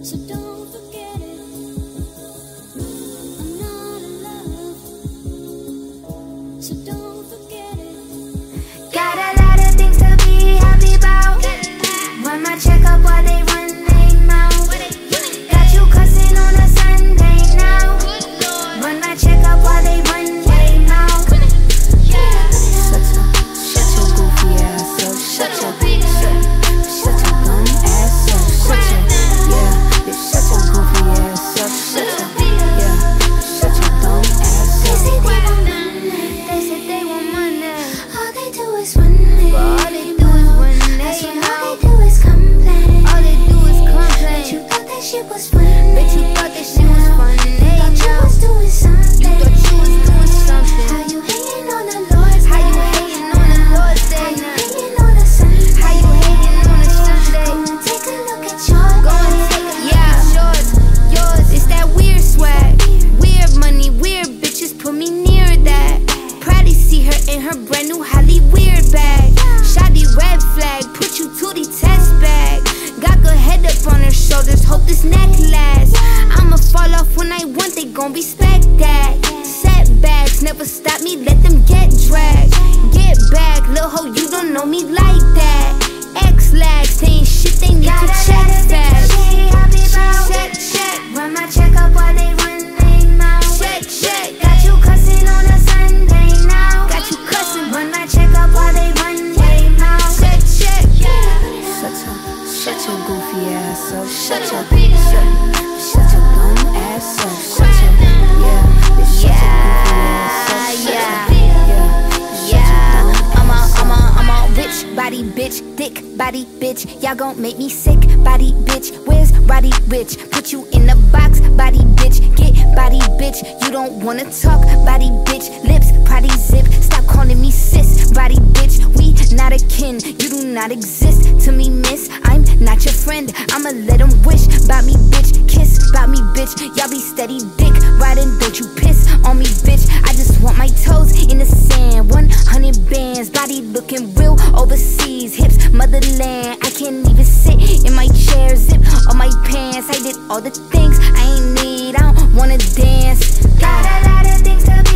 so don't forget it. I'm not in love, so don't forget it. Got a lot of things to be happy about. Run my checkup while they run their mouth. Got you cussing on a Sunday now. Run my checkup while they run their mouth. Shut your goofy ass up. Shut your dumb ass up. Shut your goofy ass up. Shut your dumb ass up. They say they want money. All they do is run it. All they do is run it. All they do is complain. All they do is complain. Bet you thought that shit was funny. Bet you thought that shit was funny. Thought you was doing something. You thought you was doing something. How you hating on the Lord's Day? How you hating on the Lord's Day? How you hating on the Sunday? How you hating on the Sunday? Go and take a look at yours. Go and take a look at yours. It's that weird swag, weird money, weird bitches. Put me near that. Proudly see her in her brand new Holly weird bag. Shoddy red flag, put you to the test bag. Got good head up on her shoulders, hope this neck lasts. I'ma fall off when I want, they gon' respect that. Setbacks never stop me, let them get dragged. Get back, lil' ho, you don't know me like that. X-lags, they ain't shit, they need to check fast. Check, run my checkup while they run their mouth. Check, got you cussing on a Sunday now. Got you cussing, run my checkup while they run their mouth. Check, shut your goofy ass up. Shut your dumb ass up. Shut your goofy ass up. I'm a rich body bitch, thick body bitch. Y'all gon' make me sick body bitch. Where's Roddy Rich? Put you in the box, body bitch. Get body bitch. You don't wanna talk, body bitch. Lips, potty zip. Stop calling me sis, body bitch. We not akin. You do not exist to me, miss. I'm not your friend. I'ma let them wish about me, bitch. Kiss about me, bitch. Y'all be steady dick riding. Don't you piss on me, bitch. I just want my toes in the sand. 100 bands, body looking real overseas. Hips, motherland. I can't even sit in my chair. Zip on my pants. I did all the things I ain't need. I don't wanna dance. Got a lot of things to